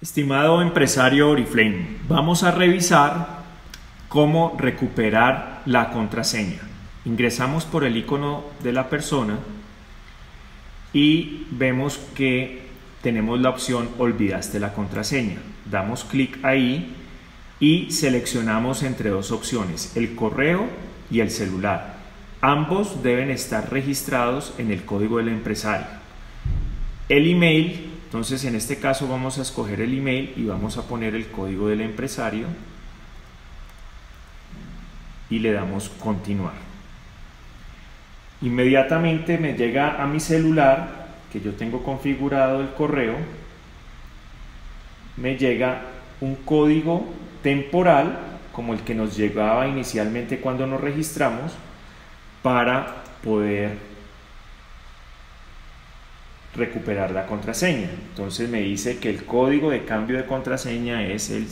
Estimado empresario Oriflame, vamos a revisar cómo recuperar la contraseña. Ingresamos por el icono de la persona y vemos que tenemos la opción olvidaste la contraseña. Damos clic ahí y seleccionamos entre dos opciones, el correo y el celular. Ambos deben estar registrados en el código del empresario. El email, entonces en este caso vamos a escoger el email y vamos a poner el código del empresario y le damos continuar. Inmediatamente me llega a mi celular, que yo tengo configurado el correo, me llega un código temporal como el que nos llegaba inicialmente cuando nos registramos para poder recuperar la contraseña. Entonces me dice que el código de cambio de contraseña es el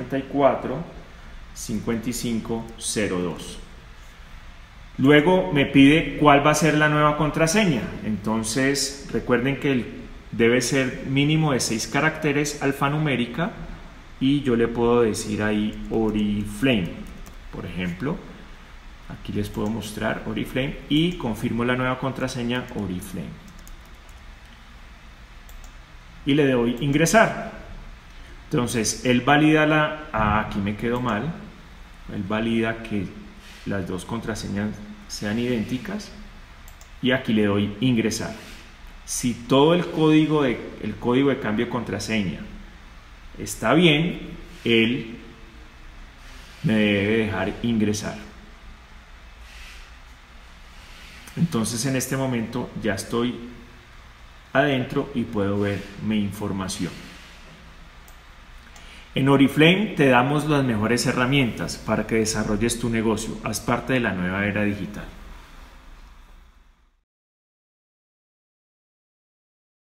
545502. Luego me pide cuál va a ser la nueva contraseña. Entonces recuerden que debe ser mínimo de 6 caracteres alfanumérica y yo le puedo decir ahí Oriflame, por ejemplo. Aquí les puedo mostrar Oriflame y confirmo la nueva contraseña Oriflame. Y le doy ingresar. Entonces él valida aquí me quedó mal. Él valida que las dos contraseñas sean idénticas y aquí le doy ingresar. Si todo el código de cambio de contraseña está bien, él me debe dejar ingresar. Entonces en este momento ya estoy adentro y puedo ver mi información. En Oriflame te damos las mejores herramientas para que desarrolles tu negocio. Haz parte de la nueva era digital.